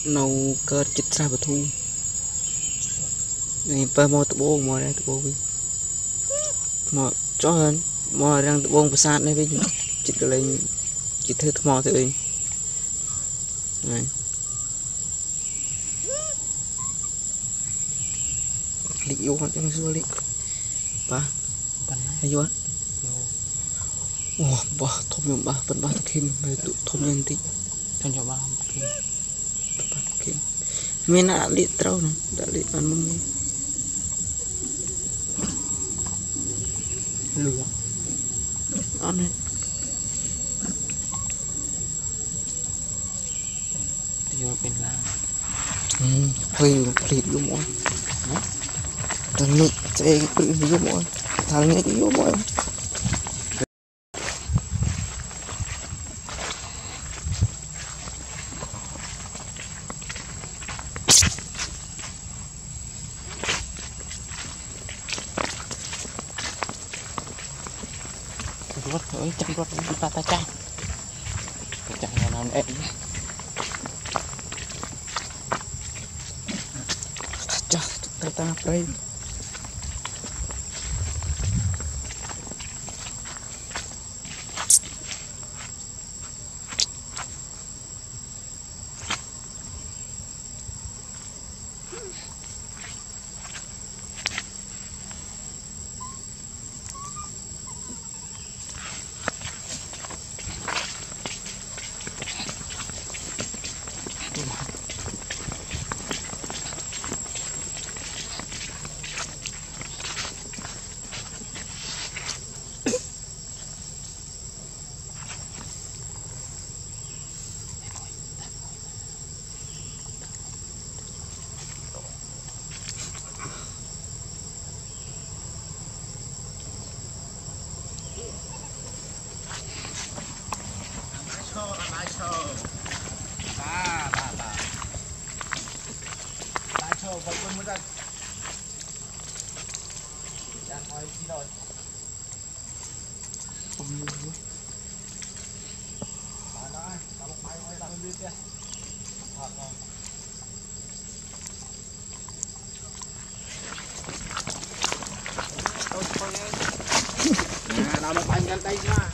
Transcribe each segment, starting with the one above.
nấu cơm chích ra bờ thu này ba mò tụ bông mò đây tụ bông mò chó hơn mò đang tụ bông bờ sát này với chích cái lên chích thưa mò từ này đi vô con trong xưa đi ba hay vô ba thôm nhom ba phần ba kim về tụ thôm nhân tí thôm nhom ba kim mình đã liệt trâu nè đã liệt bàn mông lúa ăn này vô bên là phê vô mỗi thằng nước sẽ vô mỗi thằng nghe vô mỗi rốt thôi chăm rốt đi ta chăm là làm đẹp ta play Vậy quân mới ra. Đang hỏi gì rồi? Không như thế. Bạn ơi, tao một máy ơi, tao không biết kìa. Thật rồi. Tôi nghe. Nào một bánh gần đây nha.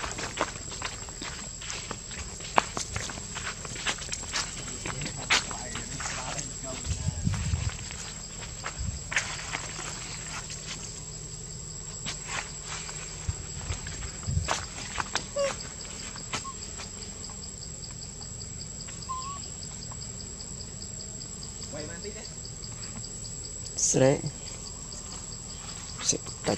sẽ tách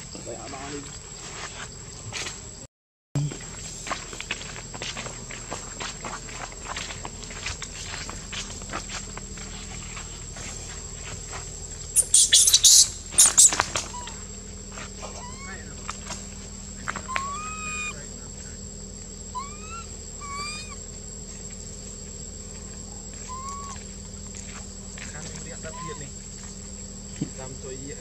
làm tôi vậy.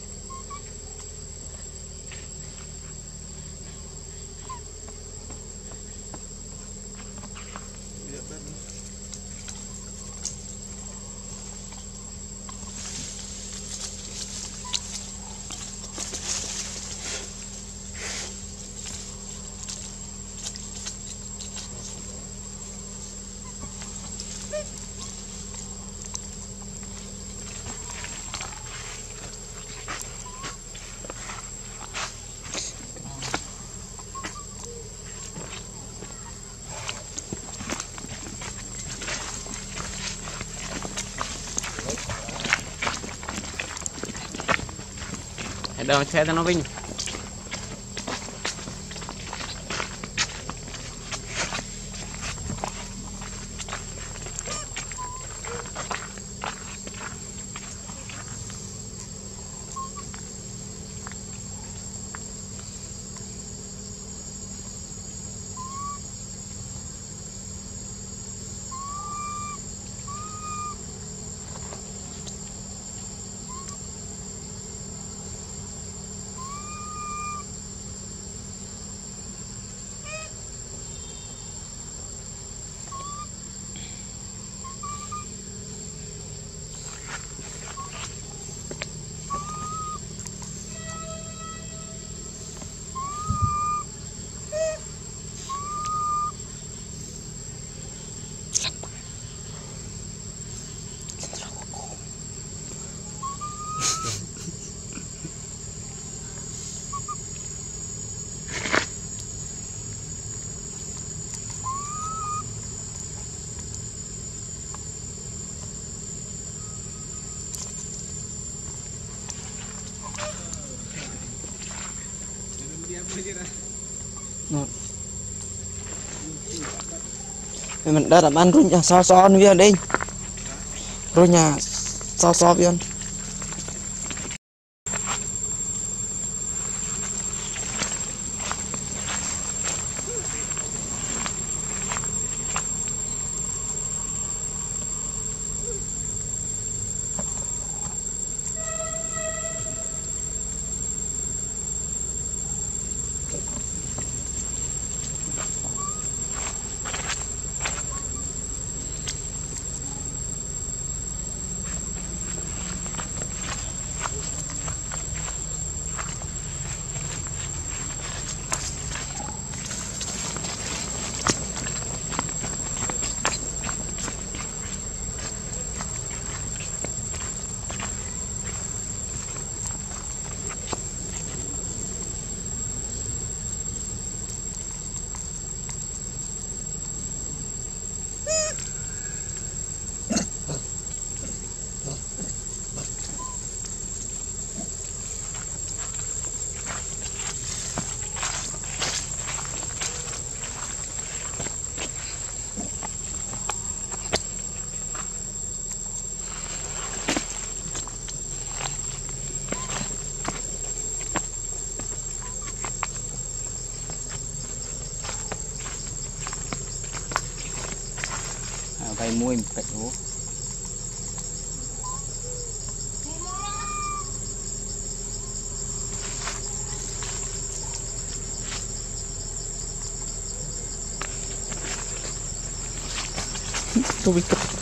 Đâu xe nó vinh mình đã làm ăn rồi nhà so nữa đi rồi nhà so viên vay mua một cách đó tôi bị